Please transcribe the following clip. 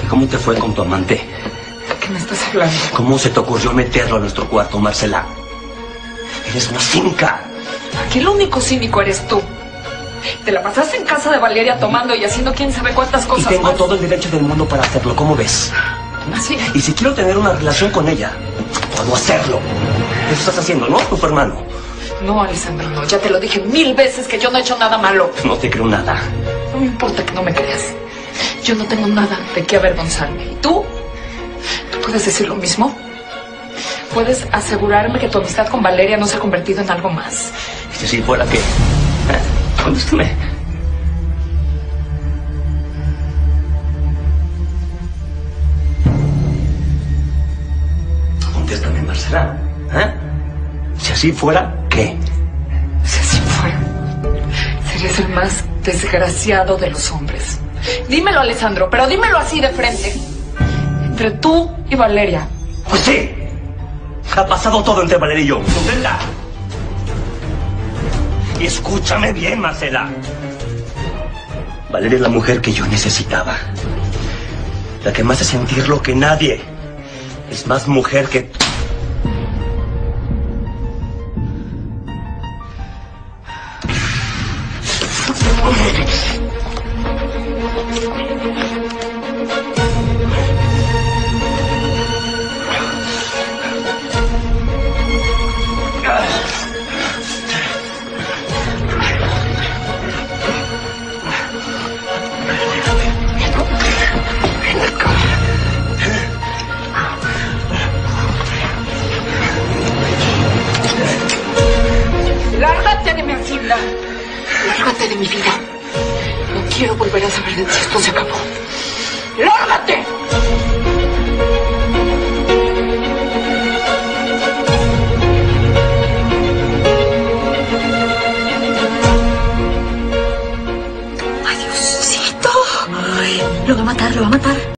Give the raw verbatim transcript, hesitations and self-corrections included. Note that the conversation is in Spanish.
¿Cómo te fue con tu amante? ¿De qué me estás hablando? ¿Cómo se te ocurrió meterlo a nuestro cuarto, Marcela? Eres una cínica. Aquí el único cínico eres tú. Te la pasaste en casa de Valeria tomando y haciendo quién sabe cuántas Y cosas tengo más. todo el derecho del mundo para hacerlo, ¿cómo ves? Así. Y si quiero tener una relación con ella, puedo hacerlo. Eso estás haciendo, ¿no? Tu hermano. No, Alessandro, no. Ya te lo dije mil veces que yo no he hecho nada malo. No te creo nada. No me importa que no me creas. Yo no tengo nada de qué avergonzarme. ¿Y tú? ¿Tú puedes decir lo mismo? ¿Puedes asegurarme que tu amistad con Valeria no se ha convertido en algo más? Si así fuera, ¿qué? ¿Eh? Contéstame. Contéstame, Marcela. ¿Eh? Si así fuera, ¿qué? Si así fuera, serías el más desgraciado de los hombres. Dímelo, Alessandro, pero dímelo así de frente. Entre tú y Valeria. Pues sí. Ha pasado todo entre Valeria y yo. ¿Contenta? Y escúchame bien, Marcela. Valeria es la mujer que yo necesitaba. La que me hace sentir lo que nadie. Es más mujer que... ¡Lárgate de mi hacienda! ¡Lárgate de mi vida! No quiero volver a saber de ti. Esto se acabó. ¡Lárgate! ¡Ay, Diosito! Ay, lo va a matar, lo va a matar.